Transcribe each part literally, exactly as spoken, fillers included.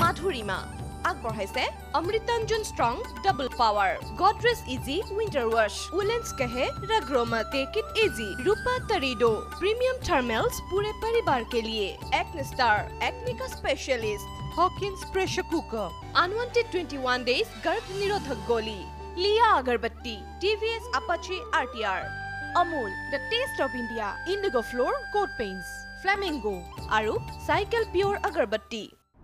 Madhurima. আগবঢ়াইছে Amrutanjan strong double power Godrej easy winter wash woollens কহে रग्रोमा take it easy Rupa Torrido premium thermals पूरे परिवार के लिए एक्ने स्टार एक्ने का specialist Hawkins pressure cooker unwanted twenty-one days गर्भ निरोधक गोली लिया अगरबत्ती TVS Apache RTR Amul the taste of India Indigo floor coat paints flamingo आरु साइकिल प्योर अगरबत्ती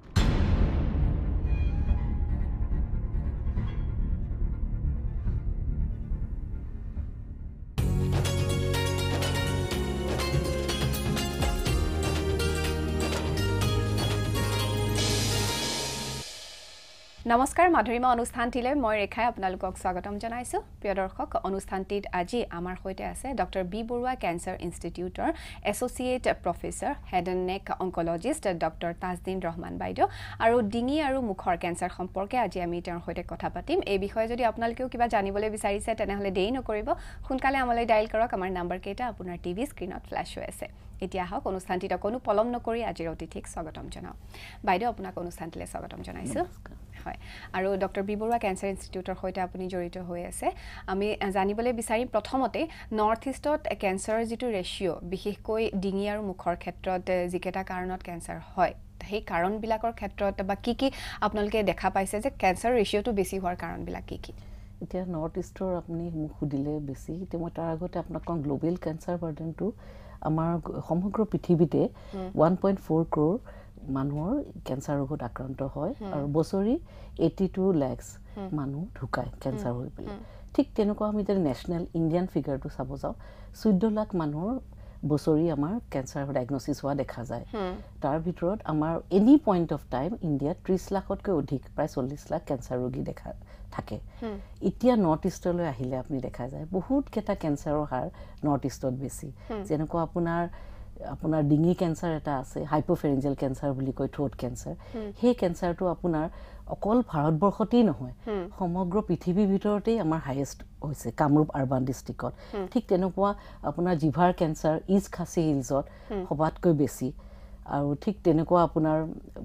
নমস্কাৰ মাধুৰিমা অনুষ্ঠানটিলে মই ৰেখাই আপোনালোকক স্বাগতম জনাইছো প্ৰিয় দৰ্শক অনুষ্ঠানটিত আজি আমাৰ হৈতে আছে ডক্টৰ বি বৰুৱা কেন্সাৰ ইনষ্টিটিউটৰ associate professor head and neck oncologist doctor Tajdin Rahman বাইদেউ আৰু ডিঙি আৰু মুখৰ কেন্সাৰ সম্পৰ্কে আজি আমি তেওঁৰ হৈতে কথা পাতিম এই বিষয়ে যদি আপোনালোকেও কিবা জানিবলৈ বিচাৰিছে তেনেহলে দেৰি নকৰিব সোনকালে আমলৈ ডায়াল কৰক আমাৰ নম্বৰ কেইটা আপোনাৰ টিভি স্ক্ৰিনত ফ্ল্যাশ হৈ আছে এতিয়া হক অনুষ্ঠানটিত কোনো পলম নকৰি আজিৰ অতিথিক স্বাগতম জনাও বাইদেউ আপোনাক অনুষ্ঠানটিলে স্বাগতম জনাইছো হয় আৰু ডক্টৰ বি বৰুৱা কেন্সাৰ ইনষ্টিটিউটৰ হৈতে আপুনি জড়িত হৈ আছে আমি জানিবলৈ বিচাৰিম প্ৰথমতে নৰ্থ ইষ্টত কেন্সাৰৰ যেটো ৰেশিও বিশেষকৈ ডিঙি আৰু মুখৰ ক্ষেত্ৰত যিকেটা কাৰণত কেন্সাৰ হয় সেই কাৰণবিলাকৰ ক্ষেত্ৰত বা কি কি আপোনালোকে দেখা পাইছে যে কেন্সাৰ ৰেশিওটো বেছি হোৱাৰ কাৰণবিলাক কি কি এতিয়া নৰ্থ ইষ্টৰ আপুনি মোক সুধিলে বেছি এতিয়া মই তাৰ আগতে আপোনাক কম গ্লোবেল কেন্সাৰ বাৰ্ডেনটো আমাৰ সমগ্ৰ পৃথিৱীতে one point four crore মানুহৰ কেন্সাৰ ৰোগত আক্ৰান্ত হয় আৰু বছৰি eighty-two lakhs মানুহ ঢুকায় কেন্সাৰ হৈ পেলাই ঠিক তেনেকুৱা আমি যদি নেশ্যনেল ইণ্ডিয়ান ফিগাৰটো চাব যাওঁ চৈধ্য লাখ মানুহৰ বছৰি আমাৰ কেন্সাৰ ডায়াগনোচিছ হোৱা দেখা যায় তাৰ ভিতৰত আমাৰ এনি পইণ্ট অফ টাইম ইণ্ডিয়াত ত্ৰিশ লাখতকৈ অধিক প্ৰায় চল্লিশ লাখ কেন্সাৰ ৰোগী দেখা থাকে এতিয়া নৰ্থ ইষ্টলৈ আহিলে আপুনি দেখা যায় বহুত কেটা কেন্সাৰৰ হাৰ নৰ্থ ইষ্টত বেছি যেনেকুৱা আপোনাৰ আপোনাৰ ডিঙি কেন্সাৰ এটা আছে হাইপোফেৰেঞ্জিয়েল কেন্সাৰ বুলি কয় থ্ৰোট কেন্সাৰ সেই কেন্সাৰটো আপোনাৰ অকল ভাৰতবৰ্ষতেই নহয় সমগ্ৰ পৃথিৱীৰ ভিতৰতেই আমাৰ হাইয়েষ্ট হৈছে কামৰূপ আৰবান ডিষ্ট্ৰিক্টত ঠিক তেনেকুৱা আপোনাৰ জিভাৰ কেন্সাৰ ইষ্ট খাচী হিলছত সবাতকৈ বেছি আৰু ঠিক তেনেকুৱা আপোনাৰ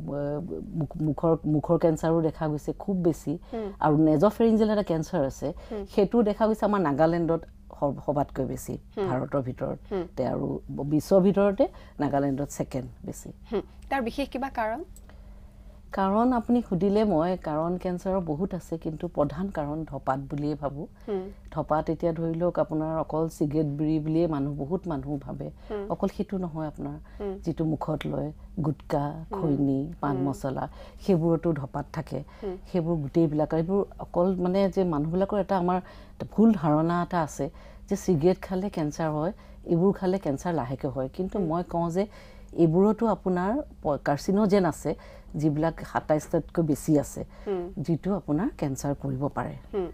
মুখৰ মুখৰ কেন্সাৰো দেখা গৈছে খুব বেছি আৰু নেজফেৰিঞ্জিয়েল এটা কেন্সাৰ আছে সেইটো দেখা গৈছে আমাৰ নাগালেণ্ডত সবাতকৈ বেছি ভাৰতৰ ভিতৰত তে আৰু বিশ্বৰ ভিতৰতে নাগালেণ্ডত সেকেন্ড বেছি তাৰ বিশেষ কিবা কাৰণ কাৰণ আপুনি খুদিলে মই কাৰণ কেন্সাৰৰ বহুত আছে কিন্তু প্ৰধান কাৰণ ধপাত বুলিয়ে ভাবো ধপাত এতিয়া ধৰি লওক আপোনাৰ অকল সিগাৰেট বিৰি বুলিয়ে মানুহ বহুত মানুহ ভাবে অকল হেতু নহয় আপোনাৰ যেটো মুখত লয় গুটকা খৈনি পান মছলা হেবোৰটো ধপাত থাকে হেবোৰ গুটেইবিলাক এইবোৰ অকল মানে যে মানুহবিলাকৰ এটা আমাৰ ভুল ধাৰণা এটা আছে যে সিগাৰেট খালে কেন্সাৰ হয় এইবোৰ খালে কেন্সাৰ লাহেকে হয় কিন্তু মই কওঁ যে এইবোৰতো আপোনাৰ কাৰ্চিনোজেন আছে যিবিলাক twenty-seven তকৈ বেছি আছে যেটো আপোনাৰ কেন্সাৰ কৰিব পাৰে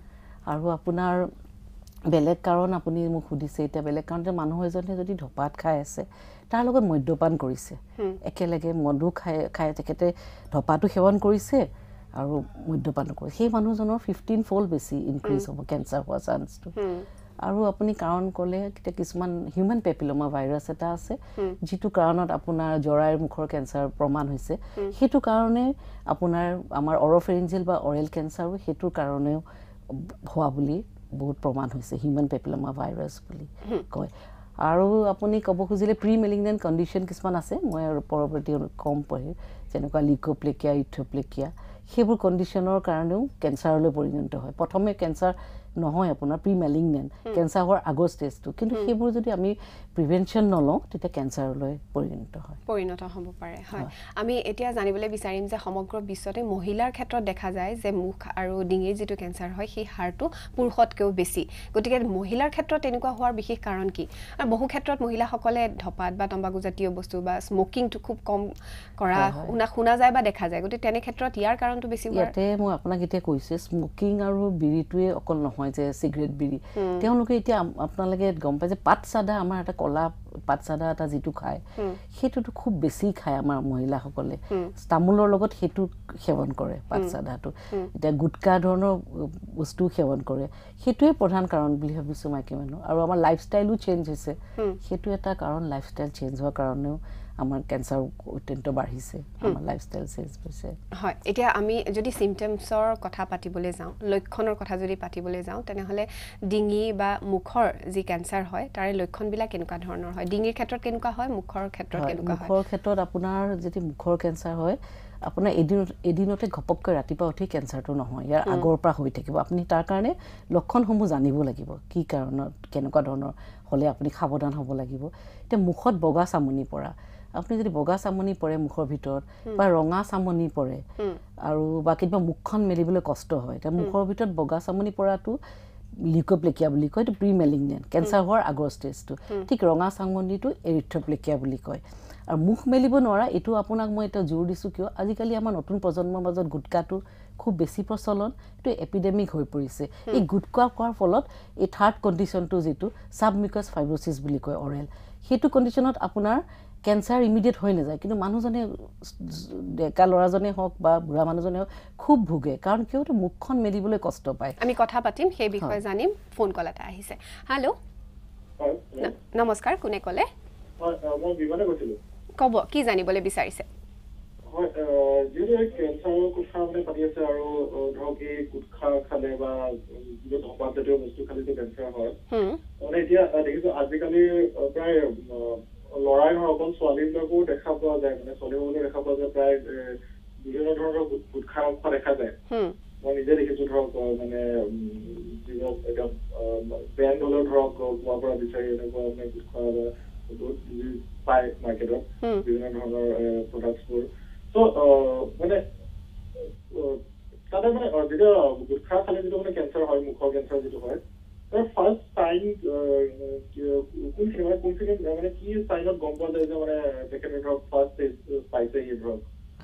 আৰু আপোনাৰ বেলেগ কাৰণ আপুনি মোক সুধিছে এটা বেলেগ কাৰণ যে মানুহ এজনে যদি ধপাত খাই আছে তাৰ লগত মদ্যপান কৰিছে একেলগে মদু খাই খাই তেখেতে ধপাটো সেৱন কৰিছে আৰু মদ্যপান কৰিছে সেই মানুহজনৰ fifteen fold বেছি ইনক্ৰিজ হ'ব কেন্সাৰ হোৱাৰ চান্সটো আৰু আপুনি কাৰণ ক'লে কিছুমান হিউম্যান পেপিলোমা ভাইৰাছ এটা আছে যেটো কাৰণত আপোনাৰ জৰায়ুৰ মুখৰ কেন্সাৰ প্ৰমাণ হৈছে হেতু কাৰণে আপোনাৰ আমাৰ অৰফেৰিঞ্জিয়েল বা অৰেল কেন্সাৰো হেতুৰ কাৰণেও হোৱা বুলি বহুত প্ৰমাণ হৈছে হিউম্যান পেপিলোমা ভাইৰাছ বুলি কয় আৰু আপুনি ক'ব খুজিলে প্ৰি মেলিগনেন্ট কণ্ডিশ্যন কিছুমান আছে মই পৰৱৰ্তী কম পঢ়ি যেনেকুৱা লিকোপ্লেকিয়া ইথোপ্লেকিয়া হেবোৰ কণ্ডিশ্যনৰ কাৰণেও কেন্সাৰলৈ পৰিণত হয় প্ৰথমে কেন্সাৰ নহয় আপোনাৰ প্ৰি মেলিগনেন্ট কেন্সাৰ হোৱাৰ আগৰ ষ্টেজটো কিন্তু হেবোৰ যদি আমি প্ৰিভেনচন নলওঁ তেতিয়া কেন্সাৰলৈ পৰিণত হয় পৰিণত হ'ব পাৰে হয় আমি এতিয়া জানিবলৈ বিচাৰিম যে সমগ্ৰ বিশ্বতে মহিলাৰ ক্ষেত্ৰত দেখা যায় যে মুখ আৰু ডিঙিৰ যেটো কেন্সাৰ হয় সেই হাৰটো পুৰুষতকৈও বেছি গতিকে মহিলাৰ ক্ষেত্ৰত এনেকুৱা হোৱাৰ বিশেষ কাৰণ কি আৰু বহু ক্ষেত্ৰত মহিলাসকলে ধপাত বা তম্বাকু জাতীয় বস্তু বা স্মোকিংটো খুব কম কৰা শুনা শুনা যায় বা দেখা যায় গতিকে তেনে ক্ষেত্ৰত ইয়াৰ কাৰণটো বেছি হোৱাৰ ইয়াতে মই আপোনাক এতিয়া কৈছে স্মোকিং আৰু বিৰিটোৱে অকল নহয় যে সিগাৰেট বিৰি তেওঁলোকে এতিয়া আপোনালোকে গম পায় যে পাত সাদা আমাৰ এটা কলা পাত সাদা এটা যেটো খায় হেতুটো খুব বেছি খায় আমাৰ মহিলাসকলে তামোলৰ লগত হেতু সেৱন কৰে পাত সাদাটো এটা গুটকা ধৰণৰ বস্তু সেৱন কৰে হেতুৱে প্ৰধান কাৰণ বুলি ভাবিছো মাইকী মানুহ আৰু আমাৰ লাইফষ্টাইলও চেঞ্জ হৈছে হেতু এটা কাৰণ লাইফষ্টাইল চেঞ্জ হোৱাৰ কাৰণেও আমাৰ কেঞ্চাৰ অত্যন্ত বাঢ়িছে আমাৰ লাইফষ্টাইল চেঞ্জ হৈছে হয় এতিয়া আমি যদি সিমটমছৰ কথা পাতিবলৈ যাওঁ লক্ষণৰ কথা যদি পাতিবলৈ যাওঁ তেনেহলে ডিঙি বা মুখৰ যি কেঞ্চাৰ হয় তাৰে লক্ষণবিলাক কেনেকুৱা ধৰণৰ হয় ডিঙিৰ ক্ষেত্ৰত কেনেকুৱা হয় মুখৰ ক্ষেত্ৰত কেনেকুৱা হয় মুখৰ ক্ষেত্ৰত আপোনাৰ যদি মুখৰ কেঞ্চাৰ হয় আপোনাৰ এদিনত এদিনতে ঘপককৈ ৰাতিপুৱা উঠি কেঞ্চাৰটো নহয় ইয়াৰ আগৰ পৰা হৈ থাকিব আপুনি তাৰ কাৰণে লক্ষণসমূহ জানিব লাগিব কি কাৰণত কেনেকুৱা ধৰণৰ হ'লে আপুনি সাৱধান হ'ব লাগিব এতিয়া মুখত বগা চামনি পৰা আপুনি যদি বগা চামনি পৰে মুখৰ ভিতৰত বা ৰঙা চামনি পৰে আৰু বা কিবা মুখখন মেলিবলৈ কষ্ট হয় এতিয়া মুখৰ ভিতৰত বগা চামনি পৰাটো লিউকোপ্লেকিয়া বুলি কয় এইটো প্ৰি মেলিগনেণ্ট কেঞ্চাৰ হোৱাৰ আগৰ ষ্টেজটো ঠিক ৰঙা চামনিটো এৰিথ্ৰোপ্লেকিয়া বুলি কয় আৰু মুখ মেলিব নোৱাৰা এইটো আপোনাক মই এটা জোৰ দিছোঁ কিয় আজিকালি আমাৰ নতুন প্ৰজন্মৰ মাজত গুটকাটো খুব বেছি প্ৰচলন এইটো এপিডেমিক হৈ পৰিছে এই গুটকা খোৱাৰ ফলত এই থাৰ্ড কণ্ডিশ্যনটো যিটো ছাবমিউকাছ ফাইব্ৰ'চিছ বুলি কয় অৰেল সেইটো কণ্ডিশ্যনত আপোনাৰ কেঞ্চাৰ ইমিডিয়েট হৈ নাযায় কিন্তু মানুহজনে ডেকা ল'ৰাজনে হওক বা বুঢ়া মানুহজনে হওক খুব ভোগে কাৰণ কিয় মুখখন মেলিবলৈ কষ্ট পায় আমি কথা পাতিম সেই বিষয়ে জানিম ফোন কল এটা আহিছে হেল্ল' নমস্কাৰ কোনে ক'লে হয় মই বিমানে কৈছিলোঁ ক'ব কি জানিবলৈ বিচাৰিছে হয় যিহেতু এই কেঞ্চাৰৰ কথা মানে পাতি আছে আৰু ধৰক এই গুটখা খালে বা যিটো ধপাত জাতীয় বস্তু খালে কেঞ্চাৰ হয় মানে এতিয়া দেখিছোঁ আজিকালি প্ৰায় লৰাই নহয় অকল ছোৱালীবিলাকো দেখা পোৱা যায় মানে ছোৱালীসকলেও দেখা পোৱা যায় প্ৰায় বিভিন্ন ধৰণৰ গুটখা খোৱা দেখা যায় মই নিজে দেখিছোঁ ধৰক মানে যিবিলাক এতিয়া ব্ৰেণ্ড হ'লেও ধৰক পোৱাৰ পৰা বিচাৰি এনেকুৱা মানে গুটখা বা পায় মাৰ্কেটত বিভিন্ন ধৰণৰ প্ৰডাক্টছবোৰ চ' মানে তাতে মানে যেতিয়া গুটখা খালে যিটো মানে কেঞ্চাৰ হয় মুখৰ কেঞ্চাৰ যিটো হয় তাৰ ফাৰ্ষ্ট চাইন কোনখিনি মানে কোনখিনি মানে কি চাইনত গম পোৱা যায় যে মানে তেখেতে ধৰক ফাৰ্ষ্ট পাইছেহি ধৰক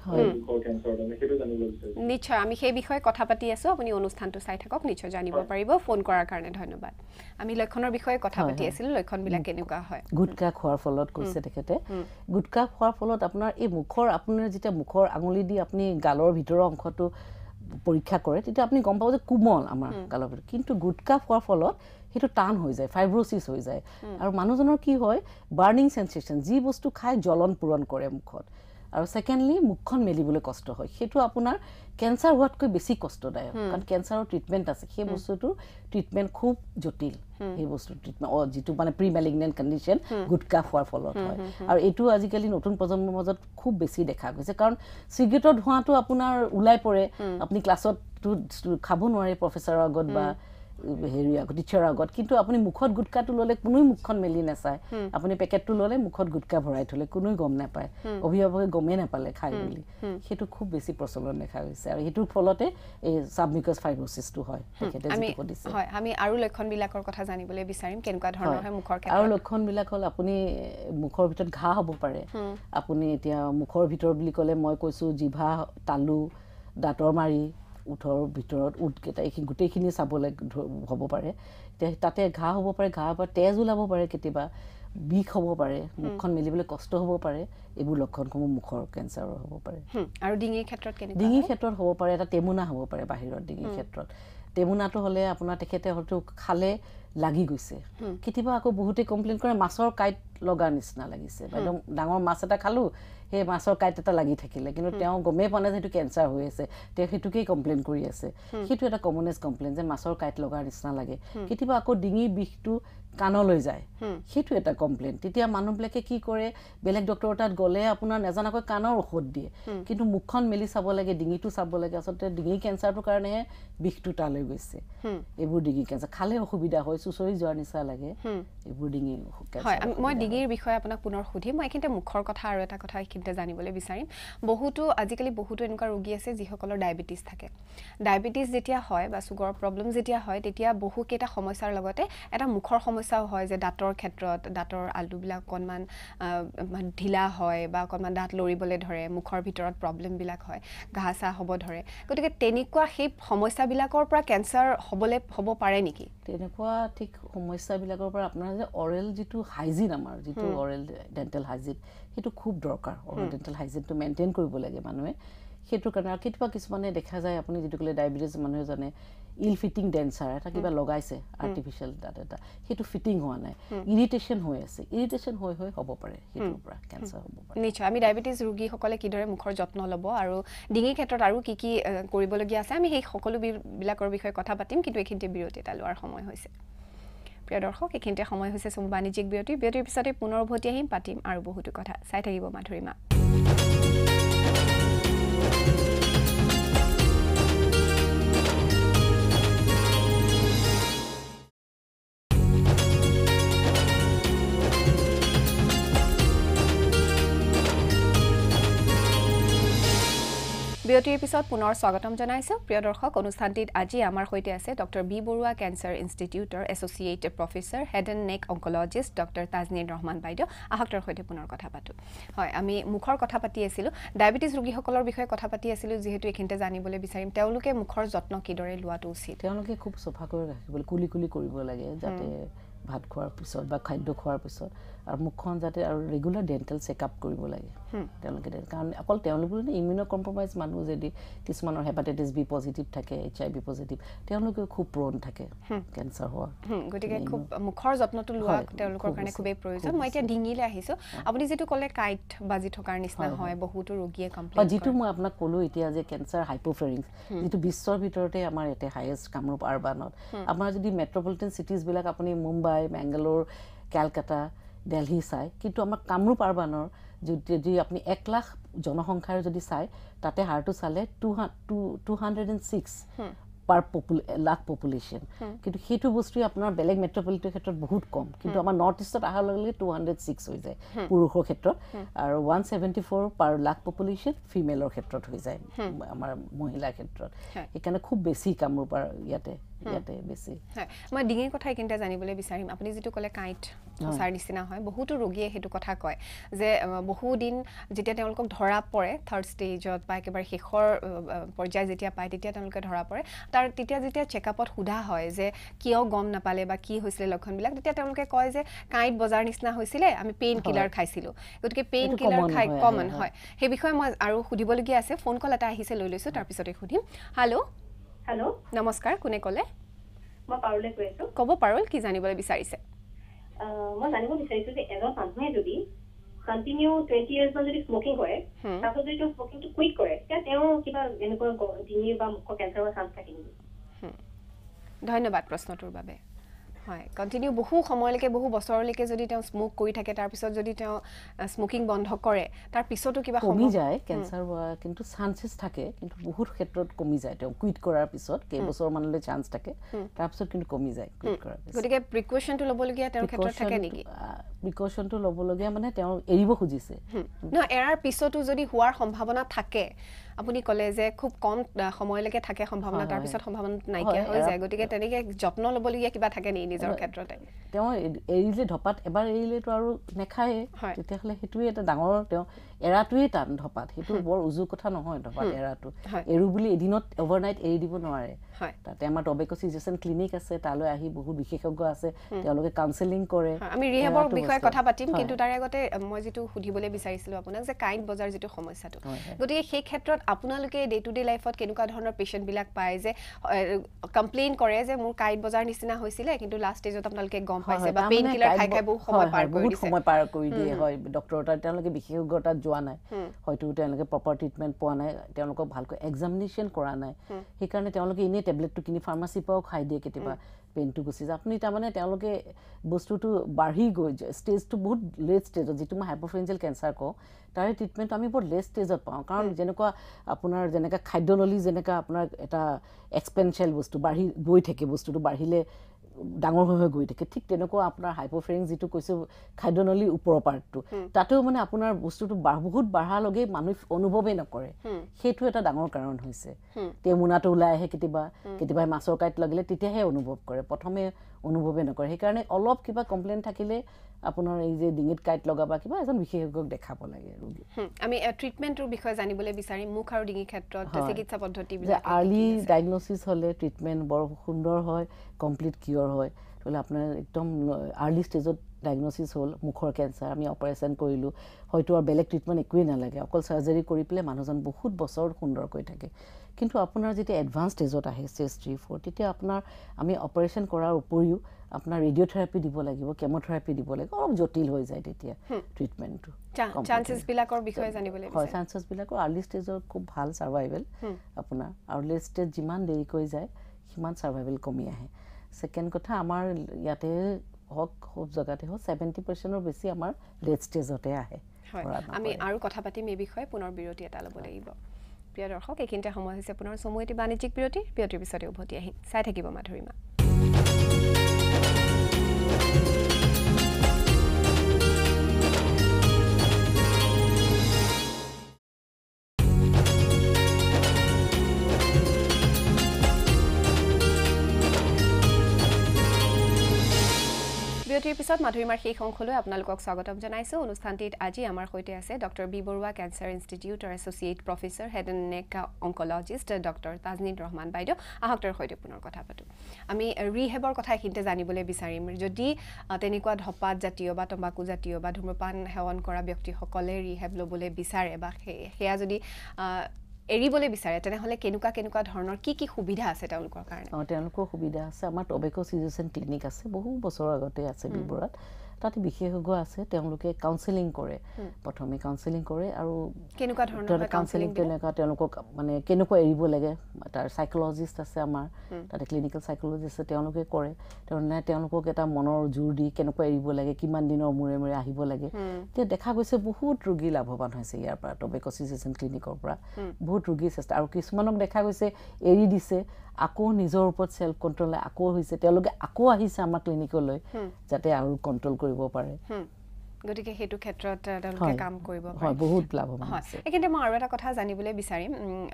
নিশ্চয় আমি সেই বিষয়ে কথা পাতি আছো আপুনি অনুষ্ঠানটো চাই থাকক নিশ্চয় জানিব পাৰিব ফোন কৰাৰ কাৰণে ধন্যবাদ আমি লক্ষণৰ বিষয়ে কথা পাতি আছিলোঁ লক্ষণবিলাক কেনেকুৱা হয় গুটকা খোৱাৰ ফলত কৈছে তেখেতে গুটকা খোৱাৰ ফলত আপোনাৰ এই মুখৰ আপোনাৰ যেতিয়া মুখৰ আঙুলি দি আপুনি গালৰ ভিতৰৰ অংশটো পৰীক্ষা কৰে তেতিয়া আপুনি গম পাব যে কোমল আমাৰ গালৰ ভিতৰত কিন্তু গুটকা খোৱাৰ ফলত সেইটো টান হৈ যায় ফাইব্ৰ'চিছ হৈ যায় আৰু মানুহজনৰ কি হয় বাৰ্নিং সেন্সেশন যি বস্তু খাই জ্বলন পূৰণ কৰে মুখত আৰু সেকেন্ডলি মুখখন মেলিবলৈ কষ্ট হয় সেইটো আপোনাৰ কেঞ্চাৰ হোৱাতকৈ বেছি কষ্টদায়ক কাৰণ কেঞ্চাৰৰ ট্ৰিটমেণ্ট আছে সেই বস্তুটোৰ ট্ৰিটমেণ্ট খুব জটিল সেই বস্তু ট্ৰিটমেণ্ট যিটো মানে প্ৰি মেলিগনেণ্ট কণ্ডিশ্যন গুটকা খোৱাৰ ফলত হয় আৰু এইটো আজিকালি নতুন প্ৰজন্মৰ মাজত খুব বেছি দেখা গৈছে কাৰণ চিগাৰেটৰ ধোঁৱাটো আপোনাৰ ওলাই পৰে আপুনি ক্লাছত খাব নোৱাৰে প্ৰফেচাৰৰ আগত বা হেৰি আগত টিচাৰৰ আগত কিন্তু আপুনি মুখত গুটকাটো ল'লে কোনোৱে মুখখন মেলি নাচায় আপুনি পেকেটটো ল'লে মুখত গুটকা ভৰাই থ'লে কোনোৱে গম নাপায় অভিভাৱকে গমেই নাপালে খাই বুলি সেইটো খুব বেছি প্ৰচলন দেখা গৈছে আৰু সেইটোৰ ফলতে এই ছাবমিউকাছ ফাইব্ৰ'চিছটো হয় তেখেতে যিটো দিছে হয় আমি আৰু লক্ষণবিলাকৰ কথা জানিবলৈ বিচাৰিম কেনেকুৱা ধৰণৰ হয় মুখৰ ক্ষেত্ৰত আৰু লক্ষণবিলাক হ'ল আপুনি মুখৰ ভিতৰত ঘাঁ হ'ব পাৰে আপুনি এতিয়া মুখৰ ভিতৰত বুলি ক'লে মই কৈছোঁ জিভা তালু দাঁতৰ মাৰি উঠৰ ভিতৰত উঠকেইটা এইখিনি গোটেইখিনি চাবলৈ হ'ব পাৰে এতিয়া তাতে ঘাঁ হ'ব পাৰে ঘাঁৰ পৰা তেজ ওলাব পাৰে কেতিয়াবা বিষ হ'ব পাৰে মুখখন মেলিবলৈ কষ্ট হ'ব পাৰে এইবোৰ লক্ষণসমূহ মুখৰ কেঞ্চাৰৰ হ'ব পাৰে আৰু ডিঙিৰ ক্ষেত্ৰত কেনেকুৱা ডিঙিৰ ক্ষেত্ৰত হ'ব পাৰে এটা টেমুনা হ'ব পাৰে বাহিৰত ডিঙিৰ ক্ষেত্ৰত টেমুনাটো হ'লে আপোনাৰ তেখেতে হয়তো খালে লাগি গৈছে কেতিয়াবা আকৌ বহুতে কমপ্লেইন কৰে মাছৰ কাঁইট লগাৰ নিচিনা লাগিছে একদম ডাঙৰ মাছ এটা খালোঁ সেই মাছৰ কাঁইট এটা লাগি থাকিলে কিন্তু তেওঁ গমেই পোৱা নাই যে সেইটো কেঞ্চাৰ হৈ আছে তেওঁ সেইটোকেই কমপ্লেইন কৰি আছে সেইটো এটা কমনেষ্ট কমপ্লেইন যে মাছৰ কাঁইট লগাৰ নিচিনা লাগে কেতিয়াবা আকৌ ডিঙিৰ বিষটো কাণলৈ যায় সেইটো এটা কমপ্লেইন তেতিয়া মানুহবিলাকে কি কৰে বেলেগ ডক্টৰৰ তাত গ'লে আপোনাৰ নাজানাকৈ কাণৰ ঔষধ দিয়ে কিন্তু মুখখন মেলি চাব লাগে ডিঙিটো চাব লাগে আচলতে ডিঙিৰ কেঞ্চাৰটোৰ কাৰণেহে বিষটো তালৈ গৈছে এইবোৰ ডিঙিৰ কেঞ্চাৰ খালে অসুবিধা হয় চুচৰি যোৱাৰ নিচিনা লাগে এইবোৰ ডিঙিৰ হয় মই ডিঙিৰ বিষয়ে আপোনাক পুনৰ সুধিম মই এইখিনিতে মুখৰ কথা আৰু এটা কথা এইখিনিতে জানিবলৈ বিচাৰিম বহুতো আজিকালি বহুতো এনেকুৱা ৰোগী আছে যিসকলৰ ডায়েবেটিছ থাকে ডায়েবেটিছ যেতিয়া হয় বা চুগাৰৰ প্ৰব্লেম যেতিয়া হয় তেতিয়া বহুকেইটা সমস্যাৰ লগতে এটা মুখৰ সমস্যাও হয় যে দাঁতৰ ক্ষেত্ৰত দাঁতৰ আলুবিলাক অকণমান ঢিলা হয় বা অকণমান দাঁত লৰিবলৈ ধৰে মুখৰ ভিতৰত প্ৰব্লেমবিলাক হয় ঘাঁ চাহ হ'ব ধৰে গতিকে তেনেকুৱা সেই সমস্যাবিলাকৰ পৰা কেঞ্চাৰ হ'বলৈ হ'ব পাৰে নেকি তেনেকুৱা ঠিক সমস্যাবিলাকৰ পৰা আপোনাৰ যে অৰেল যিটো হাইজিন আমাৰ যিটো অৰেল ডেণ্টেল হাইজিন সেইটো খুব দৰকাৰ অৰেল ডেণ্টেল হাইজিনটো মেইনটেইন কৰিব লাগে মানুহে সেইটোৰ কাৰণে আৰু কেতিয়াবা কিছুমানে দেখা যায় আপুনি যিটো ক'লে ডায়েবেটিছ মানুহে জানে ইল ফিটিং ডেন্সাৰ এটা কিবা লগাইছে আৰ্টিফিচিয়েল তাত এটা সেইটো ফিটিং হোৱা নাই ইৰিটেশ্যন হৈ আছে ইৰিটেশ্যন হৈ হৈ হ'ব পাৰে সেইটোৰ পৰা কেঞ্চাৰ হ'ব পাৰে নিশ্চয় আমি ডায়েবেটিছ ৰোগীসকলে কিদৰে মুখৰ যত্ন ল'ব আৰু ডিঙিৰ ক্ষেত্ৰত আৰু কি কি কৰিবলগীয়া আছে আমি সেই সকলোবিলাকৰ বিষয়ে কথা পাতিম কিন্তু এইখিনিতে বিৰতি এটা লোৱাৰ সময় হৈছে প্ৰিয় দৰ্শক এইখিনিতে সময় হৈছে চমু বাণিজ্যিক বিৰতি বিৰতিৰ পিছতে পুনৰ উভতি আহিম পাতিম আৰু বহুতো কথা চাই থাকিব মাধুৰিমা বিৰতিৰ পিছত পুনৰ স্বাগতম জনাইছো প্ৰিয় দৰ্শক অনুষ্ঠানটিত আজি আমাৰ সৈতে আছে ডক্টৰ বি বৰুৱা কেঞ্চাৰ ইনষ্টিটিউটৰ associate professor head and neck oncologist doctor Tajnin Rahman বাইদেউ আহকৰ সৈতে পুনৰ কথা পাতো হয় আমি মুখৰ কথা পাতি আছিলো ডায়েবেটিছ ৰোগীসকলৰ বিষয়ে কথা পাতি আছিলো যিহেতু এইখিনিতে জানিবলৈ বিচাৰিম তেওঁলোকে মুখৰ যত্ন কিদৰে লোৱাটো উচিত তেওঁলোকে খুব চফা কৰি ৰাখিবলৈ কুলি কুলি কৰিব লাগে যাতে ভাত খোৱাৰ পিছত বা খাদ্য খোৱাৰ পিছত আৰু মুখখন যাতে আৰু ৰেগুলাৰ ডেণ্টেল চেকআপ কৰিব লাগে তেওঁলোকে কাৰণ অকল তেওঁলোক বুলি ইমিউনো কম্প্ৰমাইজ মানুহ যদি কিছুমানৰ হেপাটাইটিছ বি পজিটিভ থাকে এইচ আই ভি পজিটিভ তেওঁলোকে খুব প্ৰ'ন থাকে কেঞ্চাৰ হোৱা গতিকে খুব মুখৰ যত্নটো লোৱা তেওঁলোকৰ কাৰণে খুবেই প্ৰয়োজন মই এতিয়া ডিঙিলৈ আহিছোঁ আপুনি যিটো ক'লে কাইট বাজি থকাৰ নিচিনা হয় বহুতো ৰোগীয়ে কমপ্লেইন যিটো মই আপোনাক ক'লোঁ এতিয়া যে কেঞ্চাৰ হাইপ'ফেৰিংছ যিটো বিশ্বৰ ভিতৰতে আমাৰ ইয়াতে হায়েষ্ট কামৰূপ আৰবানত আমাৰ যদি মেট্ৰপলিটেন চিটিজবিলাক আপুনি মুম্বাই বেংগালোৰ কেলকাতা দিল্লী চাই কিন্তু আমাৰ কামৰূপ আৰবানৰ যদি আপুনি এক লাখ জনসংখ্যাৰ যদি চাই তাতে হাৰটো চালে two hundred and six per পপুলে লাখ পপুলেশ্যন কিন্তু সেইটো বস্তুৱে আপোনাৰ বেলেগ মেট্ৰপলিটেনৰ ক্ষেত্ৰত বহুত কম কিন্তু আমাৰ নৰ্থ ইষ্টত অহাৰ লগে লগে টু হাণ্ড্ৰেড ছিক্স হৈ যায় পুৰুষৰ ক্ষেত্ৰত আৰু one seventy four per lakh population ফিমেলৰ ক্ষেত্ৰত হৈ যায় আমাৰ মহিলাৰ ক্ষেত্ৰত সেইকাৰণে খুব বেছি কামৰূপ ইয়াতে ইয়াতে বেছি মই ডিঙিৰ কথা এইখিনিতে জানিবলৈ বিচাৰিম আপুনি যিটো ক'লে কাইট ফচাৰ নিচিনা হয় বহুতো ৰোগীয়ে সেইটো কথা কয় যে বহুদিন যেতিয়া তেওঁলোকক ধৰা পৰে থাৰ্ড ষ্টেজত বা একেবাৰে শেষৰ পৰ্যায় যেতিয়া পায় তেতিয়া তেওঁলোকে ধৰা পৰে তাৰ তেতিয়া যেতিয়া চেকআপত সোধা হয় যে কিয় গম নাপালে বা কি হৈছিলে লক্ষণবিলাক তেতিয়া তেওঁলোকে কয় যে কাইট বজাৰ নিচিনা হৈছিলে আমি পেইন কিলাৰ খাইছিলোঁ গতিকে পেইন কিলাৰ খাই কমন হয় সেই বিষয়ে মই আৰু সুধিবলগীয়া আছে ফোন কল এটা আহিছে লৈ লৈছোঁ তাৰপিছতে সুধিম হেল্ল' হেল্ল' নমস্কাৰ কোনে ক'লে মই পাৰুলে কৈ আছোঁ ক'ব পাৰুল কি জানিবলৈ বিচাৰিছে মই জানিব বিচাৰিছোঁ যে এজন মানুহে যদি কণ্টিনিউ টুৱেণ্টি ইয়াৰ্ছমান যদি স্মকিং কৰে তাৰপিছত যদি তেওঁ স্মকিংটো কুইট কৰে তেতিয়া তেওঁ কিবা এনেকুৱা ডিঙিৰ বা মুখৰ কেঞ্চাৰৰ চান্স থাকে নেকি ধন্যবাদ প্ৰশ্নটোৰ বাবে হয় কণ্টিনিউ বহু সময়লৈকে বহু বছৰলৈকে যদি তেওঁ স্মক কৰি থাকে তাৰপিছত যদি তেওঁ স্মকিং বন্ধ কৰে তাৰ পিছতো কিবা কমি যায় কেঞ্চাৰ হোৱা কিন্তু চান্সেছ থাকে কিন্তু বহুত ক্ষেত্ৰত কমি যায় তেওঁ কুইট কৰাৰ পিছত কেইবছৰমানলৈ চান্স থাকে তাৰপিছত কিন্তু কমি যায় কুইট কৰাৰ পিছত গতিকে প্ৰিকশ্যনটো ল'বলগীয়া তেওঁৰ ক্ষেত্ৰত থাকে নেকি প্ৰিকশ্যনটো ল'বলগীয়া মানে তেওঁ এৰিব খুজিছে নহয় এৰাৰ পিছতো যদি হোৱাৰ সম্ভাৱনা থাকে আপুনি ক'লে যে খুব কম সময়লৈকে থাকে সম্ভাৱনা তাৰপিছত সম্ভাৱনা নাইকিয়া হৈ যায় গতিকে তেনেকৈ যত্ন ল'বলগীয়া কিবা থাকে নেকি নিজৰ ক্ষেত্ৰতে তেওঁ এৰিলে ধপাত এবাৰ এৰিলেতো আৰু নেখায়ে তেতিয়াহ'লে সেইটোৱে এটা ডাঙৰ তেওঁ এৰাটোৱে টান ধপাত সেইটো বৰ উজু কথা নহয় ধপাত এৰাটো এৰো বুলি এদিনত অভাৰনাইট এৰি দিব নোৱাৰে তাতে আমাৰ টবেকো চিজেশ্যন ক্লিনিক আছে তালৈ আহি বহুত বিশেষজ্ঞ আছে তেওঁলোকে কাউন্সেলিং কৰে আমি ৰিহেবৰ বিষয়ে কথা পাতিম কিন্তু তাৰ আগতে মই যিটো সুধিবলৈ বিচাৰিছিলোঁ আপোনাক যে কাইট বজাৰ যিটো সমস্যাটো গতিকে সেই ক্ষেত্ৰত আপোনালোকে ডে টু ডে লাইফত কেনেকুৱা ধৰণৰ পেচেণ্টবিলাক পায় যে কমপ্লেইন কৰে যে মোৰ কাইট বজাৰ নিচিনা হৈছিলে কিন্তু লাষ্ট ষ্টেজত আপোনালোকে গম পাইছে বা পেইন কিলাৰ খাই খাই বহু সময় পাৰ কৰি দিছে সময় পাৰ কৰি দিয়ে হয় ডক্টৰৰ তাত তেওঁলোকে বিশেষজ্ঞ তাত যোৱা নাই হয়তো তেওঁলোকে প্ৰপাৰ ট্ৰিটমেণ্ট পোৱা নাই তেওঁলোকক ভালকৈ এক্সামিনেশ্যন কৰা নাই সেইকাৰণে তেওঁলোকে এনেই টেবলেটটো কিনি ফাৰ্মাচীৰ পৰাও খাই দিয়ে কেতিয়াবা পেইনটো গুচি যায় আপুনি তাৰমানে তেওঁলোকে বস্তুটো বাঢ়ি গৈ যায় ষ্টেজটো বহুত লেট ষ্টেজত যিটো মই হাইপৰফেঞ্জিয়েল কেঞ্চাৰ কওঁ তাৰে ট্ৰিটমেণ্ট আমি বহুত লেট ষ্টেজত পাওঁ কাৰণ যেনেকুৱা আপোনাৰ যেনেকৈ খাদ্যনলী যেনেকৈ আপোনাৰ এটা এক্সপেনচিয়েল বস্তু বাঢ়ি গৈ থাকে বস্তুটো বাঢ়িলে ডাঙৰ হৈ হৈ গৈ থাকে ঠিক তেনেকুৱা আপোনাৰ হাইপৰফেৰিং যিটো কৈছোঁ খাদ্যনলীৰ ওপৰৰ পাৰ্টটো তাতেও মানে আপোনাৰ বস্তুটো বহুত বাঢ়াৰ লগে মানুহ অনুভৱেই নকৰে সেইটো এটা ডাঙৰ কাৰণ হৈছে তেওঁ মোনাটো ওলাই আহে কেতিয়াবা কেতিয়াবা মাছৰ কাঁইট লাগিলে তেতিয়াহে অনুভৱ কৰে প্ৰথমে অনুভৱেই নকৰে সেইকাৰণে অলপ কিবা কমপ্লেইন থাকিলে আপোনাৰ এই যে ডিঙিত কাঁইট লগা বা কিবা এজন বিশেষজ্ঞক দেখাব লাগে ৰোগী আমি ট্ৰিটমেণ্টৰ বিষয়ে জানিবলৈ বিচাৰিম মুখ আৰু ডিঙিৰ ক্ষেত্ৰত চিকিৎসা পদ্ধতি আৰ্লি ডায়েগনচিছ হ'লে ট্ৰিটমেণ্ট বৰ সুন্দৰ হয় কমপ্লিট কিয়ৰ হয় ধৰি লওক আপোনাৰ একদম আৰ্লি ষ্টেজত ডায়েগনচিছ হ'ল মুখৰ কেঞ্চাৰ আমি অপাৰেশ্যন কৰিলোঁ হয়তো আৰু বেলেগ ট্ৰিটমেণ্ট একোৱেই নালাগে অকল চাৰ্জাৰী কৰি পেলাই মানুহজন বহুত বছৰ সুন্দৰকৈ থাকে কিন্তু আপোনাৰ যেতিয়া এডভান্স ষ্টেজত আহে ষ্টেজ থ্ৰী ফ'ৰ তেতিয়া আপোনাৰ আমি অপাৰেশ্যন কৰাৰ উপৰিও আপোনাৰ ৰেডিঅ'থেৰাপি দিব লাগিব কেম'থেৰাপি দিব লাগিব অলপ জটিল হৈ যায় তেতিয়া ট্ৰিটমেণ্টটো চান্সেছবিলাকৰ বিষয়ে জানিবলৈ হয় চান্সেছবিলাকৰ আৰ্লি ষ্টেজৰ খুব ভাল ছাৰ্ভাইভেল আপোনাৰ আৰু লেট ষ্টেজ যিমান দেৰিকৈ যায় সিমান ছাৰ্ভাইভেল কমি আহে ছেকেণ্ড কথা আমাৰ ইয়াতে হওক সব জেগাতে হওক ছেভেণ্টি পাৰ্চেণ্টৰ বেছি আমাৰ লেট ষ্টেজতে আহে আমি আৰু কথা পাতিম এই বিষয়ে পুনৰ বিৰতি এটা ল'ব লাগিব প্ৰিয় দৰ্শক এইখিনিতে সময় হৈছে পুনৰ চমু এটি বাণিজ্যিক বিৰতি বিৰতিৰ পিছতে উভতি আহিম চাই থাকিব মাধুৰিমা বিৰতিৰ পিছত মাধুৰিমাৰ শেষ অংশলৈ আপোনালোকক স্বাগতম জনাইছো অনুষ্ঠানটিত আজি আমাৰ সৈতে আছে ডক্টৰ বি বৰুৱা কেঞ্চাৰ ইনষ্টিটিউটৰ associate professor head and neck oncologist doctor Tajnin Rahman বাইদেউ আহকতৰ সৈতে পুনৰ কথা পাতোঁ আমি ৰিহেবৰ কথা এইখিনিতে জানিবলৈ বিচাৰিম যদি তেনেকুৱা ধপাত জাতীয় বা তম্বাকু জাতীয় বা ধূম্ৰপান সেৱন কৰা ব্যক্তিসকলে ৰিহেব ল'বলৈ বিচাৰে বা সেয়া যদি এৰিবলৈ বিচাৰে তেনেহ'লে কেনেকুৱা কেনেকুৱা ধৰণৰ কি কি সুবিধা আছে তেওঁলোকৰ কাৰণে অঁ তেওঁলোকৰ সুবিধা আছে আমাৰ টবেকো চিজেশ্যন ক্লিনিক আছে বহু বছৰৰ আগতে আছে বিবৰাত তাতে বিশেষজ্ঞ আছে তেওঁলোকে কাউন্সেলিং কৰে প্ৰথমে কাউন্সেলিং কৰে আৰু কেনেকুৱা ধৰণৰ কাউন্সেলিং তেনেকুৱা তেওঁলোকক মানে কেনেকুৱা এৰিব লাগে তাৰ চাইক'লজিষ্ট আছে আমাৰ তাতে ক্লিনিকেল চাইক'লজিষ্ট আছে তেওঁলোকে কৰে তাৰমানে তেওঁলোকক এটা মনৰ জোৰ দি কেনেকুৱা এৰিব লাগে কিমান দিনৰ মূৰে মূৰে আহিব লাগে এতিয়া দেখা গৈছে বহুত ৰোগী লাভৱান হৈছে ইয়াৰ পৰা টবেকো চিজেশ্যন ক্লিনিকৰ পৰা বহুত ৰোগী চেষ্টা আৰু কিছুমানক দেখা গৈছে এৰি দিছে আকৌ নিজৰ ওপৰত সেলফ কন্ট্ৰোল আকৌ হৈছে তেওঁলোকে আকৌ আহিছে আমাৰ ক্লিনিকলৈ যাতে আৰু কন্ট্ৰোল কৰিব পাৰে গতিকে হেতু ক্ষেত্ৰত তেওঁলোকে কাম কৰিব পাৰে হয় বহুত লাভৱান হৈছে একেতে মই আৰু এটা কথা জানিবলৈ বিচাৰিম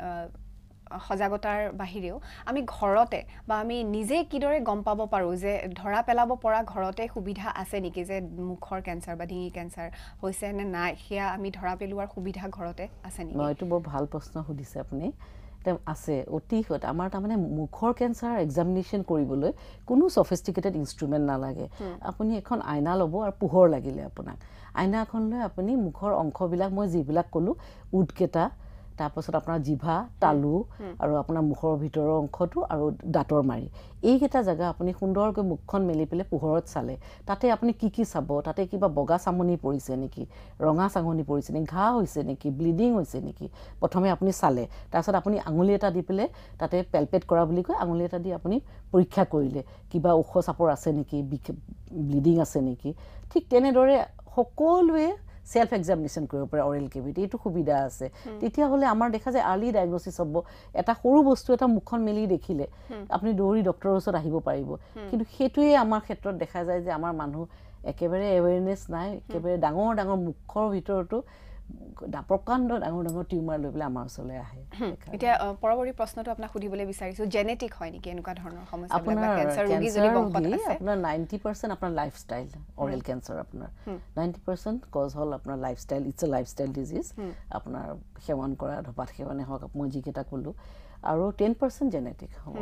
সজাগতাৰ বাহিৰেও আমি ঘৰতে বা আমি নিজে কিদৰে গম পাব পাৰোঁ যে ধৰা পেলাব পৰা ঘৰতে সুবিধা আছে নেকি যে মুখৰ কেঞ্চাৰ বা ডিঙি কেঞ্চাৰ হৈছে নে নাই সেয়া আমি ধৰা পেলোৱাৰ সুবিধা ঘৰতে আছে নেকি এইটো বৰ ভাল প্ৰশ্ন সুধিছে আপুনি আছে অতি আমাৰ তাৰমানে মুখৰ কেঞ্চাৰ এক্সামিনেশ্যন কৰিবলৈ কোনো ছফিষ্টিকেটেড ইনষ্ট্ৰুমেণ্ট নালাগে আপুনি এখন আইনা ল'ব আৰু পোহৰ লাগিলে আপোনাক আইনা এখন লৈ আপুনি মুখৰ অংশবিলাক মই যিবিলাক ক'লোঁ উঠকেইটা তাৰপাছত আপোনাৰ জিভা তালু আৰু আপোনাৰ মুখৰ ভিতৰৰ অংশটো আৰু দাঁতৰ মাৰি এইকেইটা জেগা আপুনি সুন্দৰকৈ মুখখন মেলি পেলাই পোহৰত চালে তাতে আপুনি কি কি চাব তাতে কিবা বগা চামনি পৰিছে নেকি ৰঙা চাঙনি পৰিছে নেকি ঘাঁ হৈছে নেকি ব্লিডিং হৈছে নেকি প্ৰথমে আপুনি চালে তাৰপিছত আপুনি আঙুলি এটা দি পেলাই তাতে পেলপেট কৰা বুলি কয় আঙুলি এটা দি আপুনি পৰীক্ষা কৰিলে কিবা ওখ চাপৰ আছে নেকি ব্লিডিং আছে নেকি ঠিক তেনেদৰে সকলোৱে সেলফ এক্সামিনেশ্যন কৰিব পাৰে অৰেল কেভিটি এইটো সুবিধা আছে তেতিয়াহ'লে আমাৰ দেখা যায় আৰ্লি ডায়েগনচিছ হ'ব এটা সৰু বস্তু এটা মুখখন মেলি দেখিলে আপুনি দৌৰি ডক্টৰৰ ওচৰত আহিব পাৰিব কিন্তু সেইটোৱে আমাৰ ক্ষেত্ৰত দেখা যায় যে আমাৰ মানুহ একেবাৰে এৱেৰনেছ নাই একেবাৰে ডাঙৰ ডাঙৰ মুখৰ ভিতৰতো প্ৰকাণ্ড ডাঙৰ ডাঙৰ টিউমাৰ লৈ পেলাই আমাৰ ওচৰলৈ আহে এতিয়া পৰৱৰ্তী প্ৰশ্নটো আপোনাক সুধিবলৈ বিচাৰিছোঁ জেনেটিক হয় নেকি এনেকুৱা ধৰণৰ সমস্যা আপোনাৰ কেঞ্চাৰ ৰোগী যদি বংশত আছে আপোনাৰ নাইণ্টি পাৰ্চেণ্ট আপোনাৰ লাইফষ্টাইল অৰেল কেঞ্চাৰ আপোনাৰ নাইণ্টি পাৰ্চেণ্ট কজ হ'ল আপোনাৰ lifestyle it's a lifestyle disease আপোনাৰ সেৱন কৰা ধপাত সেৱনে হওক মই যিকেইটা ক'লোঁ আৰু টেন পাৰ্চেণ্ট জেনেটিক হ'ব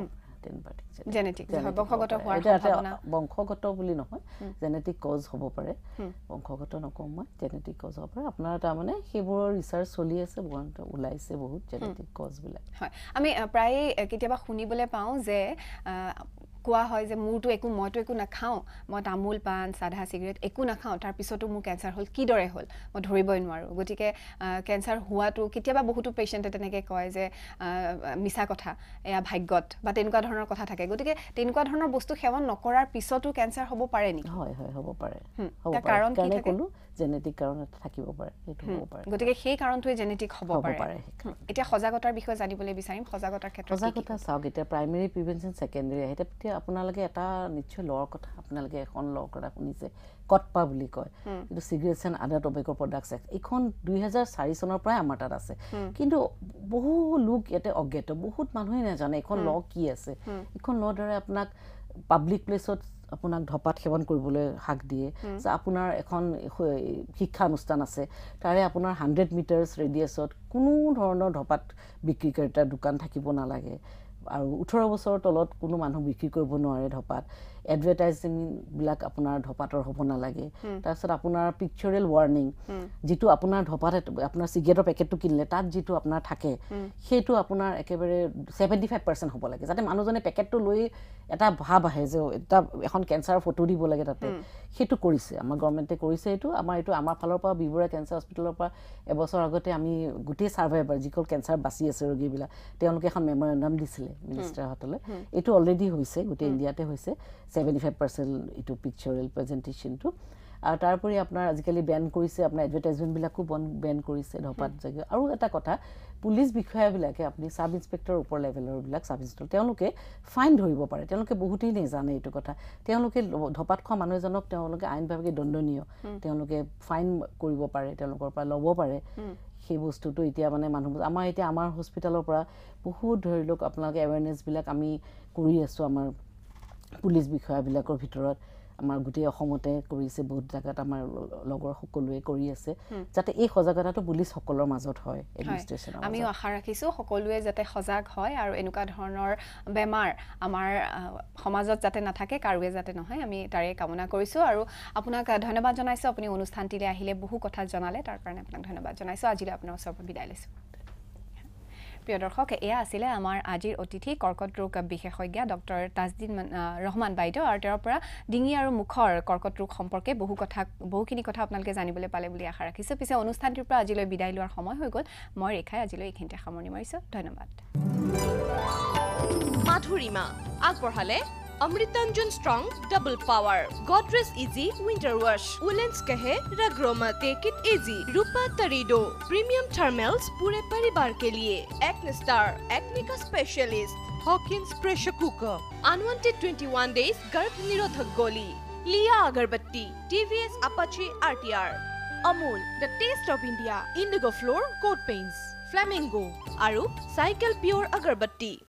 বংশগত বুলি নহয় জেনেটিক কজ হ'ব পাৰে বংশগত নকওঁ মই জেনেটিক কজ হ'ব পাৰে আপোনাৰ তাৰমানে সেইবোৰৰ ৰিচাৰ্চ চলি আছে ওলাইছে বহুত জেনেটিক কজবিলাক হয় আমি প্ৰায় কেতিয়াবা শুনিবলৈ পাওঁ যে কোৱা হয় যে মোৰতো একো মইতো একো নাখাওঁ মই তামোল পাণ চাধা চিগাৰেট একো নাখাওঁ তাৰপিছতো মোৰ কেঞ্চাৰ হ'ল কিদৰে হ'ল মই ধৰিবই নোৱাৰোঁ গতিকে কেঞ্চাৰ হোৱাটো কেতিয়াবা বহুতো পেচেণ্টে তেনেকৈ কয় যে মিছা কথা এয়া ভাগ্যত বা তেনেকুৱা ধৰণৰ কথা থাকে গতিকে তেনেকুৱা ধৰণৰ বস্তু সেৱন নকৰাৰ পিছতো কেঞ্চাৰ হ'ব পাৰে নেকি হয় হয় হ'ব পাৰে কাৰণ কি ক'লোঁ জেনেটিক কাৰণ এটা থাকিব পাৰে সেইটো হ'ব পাৰে গতিকে সেই কাৰণটোৱে জেনেটিক হ'ব পাৰে এতিয়া সজাগতাৰ বিষয়ে জানিবলৈ বিচাৰিম সজাগতাৰ ক্ষেত্ৰত সজাগতা চাওক এতিয়া প্ৰাইমেৰী প্ৰিভেনশ্যন ছেকেণ্ডেৰী আহে তেতিয়া আপোনালোকে এটা নিশ্চয় ল'ৰ কথা আপোনালোকে এখন ল'ৰ কথা শুনিছে কটপা বুলি কয় কিন্তু চিগাৰেটছ এণ্ড আদাৰ টবেকো প্ৰডাক্টছ এক্ট এইখন দুই হাজাৰ চাৰি চনৰ পৰাই আমাৰ তাত আছে কিন্তু বহু লোক ইয়াতে অজ্ঞাত বহুত মানুহে নাজানে এইখন ল কি আছে এইখন ল দ্বাৰা আপোনাক পাব্লিক প্লেচত আপোনাক ধপাত সেৱন কৰিবলৈ হাক দিয়ে যে আপোনাৰ এখন শিক্ষানুষ্ঠান আছে তাৰে আপোনাৰ হাণ্ড্ৰেড মিটাৰ্ছ ৰেডিয়াছত কোনো ধৰণৰ ধপাত বিক্ৰীকাৰীতাৰ দোকান থাকিব নালাগে আৰু ওঠৰ বছৰৰ তলত কোনো মানুহ বিক্ৰী কৰিব নোৱাৰে ধপাত এডভাৰটাইজিংবিলাক আপোনাৰ ধপাতৰ হ'ব নালাগে তাৰপিছত আপোনাৰ পিকচাৰেল ৱাৰ্নিং যিটো আপোনাৰ ধপাত আপোনাৰ চিগাৰেটৰ পেকেটটো কিনিলে তাত যিটো আপোনাৰ থাকে সেইটো আপোনাৰ একেবাৰে ছেভেণ্টি ফাইভ পাৰ্চেণ্ট হ'ব লাগে যাতে মানুহজনে পেকেটটো লৈ এটা ভাৱ আহে যে এটা এখন কেঞ্চাৰৰ ফটো দিব লাগে তাতে সেইটো কৰিছে আমাৰ গভৰ্ণমেণ্টে কৰিছে এইটো আমাৰ এইটো আমাৰ ফালৰ পৰা বিবৰা কেঞ্চাৰ হস্পিটেলৰ পৰা এবছৰ আগতে আমি গোটেই ছাৰ্ভাইভাৰ যিসকল কেঞ্চাৰ বাচি আছে ৰোগীবিলাক তেওঁলোকে এখন মেমৰেণ্ডাম দিছিলে মিনিষ্টাৰহঁতলে এইটো অলৰেডি হৈছে গোটেই ইণ্ডিয়াতে হৈছে ছেভেণ্টি ফাইভ পাৰ্চেণ্ট এইটো পিকচাৰেল প্ৰেজেণ্টেশ্যনটো আৰু তাৰোপৰি আপোনাৰ আজিকালি বেন কৰিছে আপোনাৰ এডভাৰটাইজমেণ্টবিলাকো বন বেন কৰিছে ধপাত জেগা আৰু এটা কথা পুলিচ বিষয়াবিলাকে আপুনি ছাব ইনস্পেক্টৰ ওপৰ লেভেলৰবিলাক ছাব ইনস্পেক্টৰ তেওঁলোকে ফাইন ধৰিব পাৰে তেওঁলোকে বহুতেই নেজানে এইটো কথা তেওঁলোকে ধপাত খোৱা মানুহ এজনক তেওঁলোকে আইনভাৱে দণ্ডনীয় তেওঁলোকে ফাইন কৰিব পাৰে তেওঁলোকৰ পৰা ল'ব পাৰে সেই বস্তুটো এতিয়া মানে মানুহ আমাৰ এতিয়া আমাৰ হস্পিটেলৰ পৰা বহুত ধৰি লওক আপোনালোকে এৱেৰনেছবিলাক আমি কৰি আছোঁ আমাৰ পুলিচ বিষয়াবিলাকৰ ভিতৰত আমাৰ গোটেই অসমতে কৰিছে বহুত জায়গাত আমাৰ লগৰ সকলোৱে কৰি আছে যাতে এই সজাগতাটো পুলিচসকলৰ মাজত হয় এডমিনিষ্ট্ৰেশ্যনৰ আমি আশা ৰাখিছোঁ সকলোৱে যাতে সজাগ হয় আৰু এনেকুৱা ধৰণৰ বেমাৰ আমাৰ সমাজত যাতে নাথাকে কাৰোৱে যাতে নহয় আমি তাৰে কামনা কৰিছোঁ আৰু আপোনাক ধন্যবাদ জনাইছোঁ আপুনি অনুষ্ঠানটিলৈ আহিলে বহু কথা জনালে তাৰ কাৰণে আপোনাক ধন্যবাদ জনাইছোঁ আজিলৈ আপোনাৰ ওচৰৰ পৰা বিদায় লৈছোঁ প্ৰিয় দৰ্শক এয়া আছিলে আমাৰ আজিৰ অতিথি কৰ্কট ৰোগ বিশেষজ্ঞ ডক্টৰ তাজদিন ৰহমান বাইদেউ আৰু তেওঁৰ পৰা ডিঙি আৰু মুখৰ কৰ্কট ৰোগ সম্পৰ্কে বহু কথা বহুখিনি কথা আপোনালোকে জানিবলৈ পালে বুলি আশা ৰাখিছোঁ পিছে অনুষ্ঠানটিৰ পৰা আজিলৈ বিদায় লোৱাৰ সময় হৈ গ'ল মই ৰেখাই আজিলৈ এইখিনিতে সামৰণি মাৰিছোঁ ধন্যবাদ মাধুৰিমা আগবঢ়ালে Amritanjan Strong Double Power Godrej Easy Winter Wash Woolens Kahe Ragroma Take It Easy Rupa Tarido Premium Thermals Pure Paribar ke liye Acne Star Acne ka Specialist Hawkins Pressure Cooker Unwanted twenty-one Days Garb Nirodhak Goli Leah Agarbatti T V S Apache R T R Amul The Taste of India Indigo Floor Coat Paints Flamingo Aru Cycle Pure Agarbatti